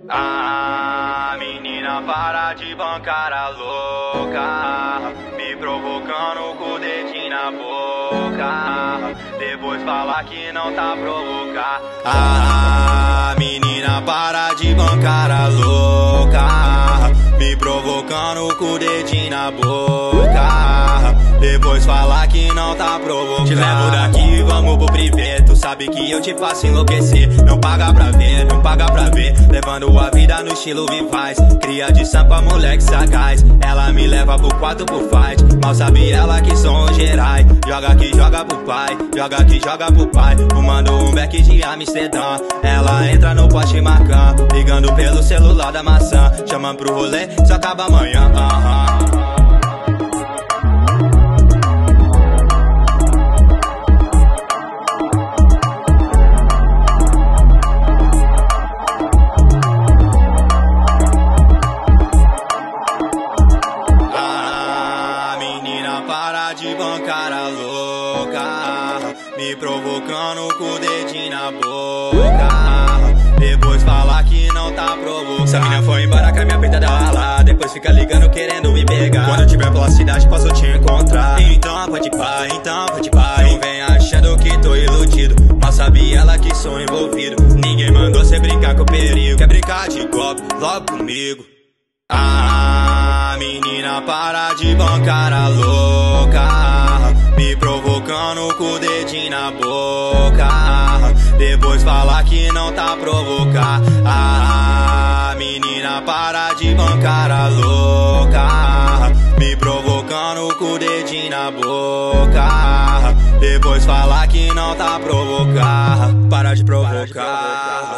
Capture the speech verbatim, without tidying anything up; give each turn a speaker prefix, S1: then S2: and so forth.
S1: Ah, menina, para de bancar a louca, me provocando com o dedinho na boca, depois falar que não tá provocar. Ah, menina, para de bancar a louca, me provocando com o dedinho na boca, depois falar que não tá provocando. Te levo daqui, vamos pro privê, tu sabe que eu te faço enlouquecer. Não paga pra ver, não paga pra ver, levando a vida no estilo Vivaz. Cria de sampa, moleque sagaz, ela me leva pro quarto pro fight. Mal sabe ela que sou um gerai, joga que joga pro pai, joga que joga pro pai. Fumando um beck de Amsterdã, ela entra no poste Macan, ligando pelo celular da maçã. Chamando pro rolê, só acaba amanhã. uh-huh. Para de bancar a louca, me provocando com o dedinho na boca, depois falar que não tá provocando. Essa mina foi embora com a minha peita da rala, depois fica ligando querendo me pegar. Quando eu tiver pela cidade posso te encontrar. Então pode pá, então pode pá, não vem achando que tô iludido, mas sabe ela que sou envolvido. Ninguém mandou cê brincar com o perigo, quer brincar de golpe logo comigo. Ah, menina, para de bancar a louca, me provocando com o dedinho na boca, depois falar que não tá provocar. Ah, menina, para de bancar a louca, me provocando com o dedinho na boca, depois falar que não tá provocar. Para de provocar.